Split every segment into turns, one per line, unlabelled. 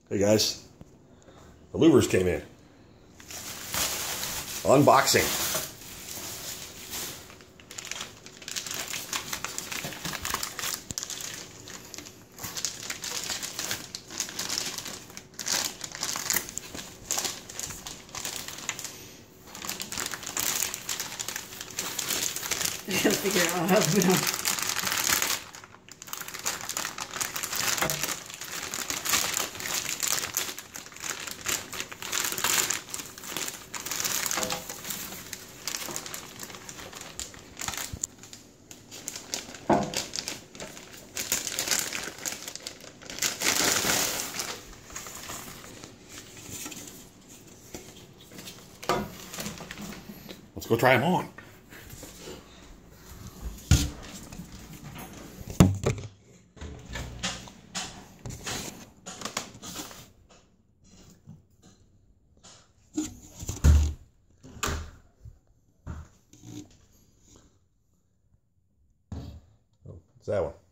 Hey guys, the louvers came in. Unboxing.
I gotta figure out how to open them.
Let's go try them on. It's that one.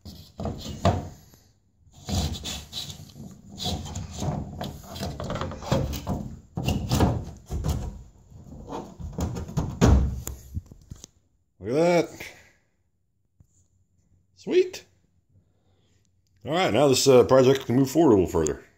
Look at that. Sweet. All right, now this project can move forward a little further.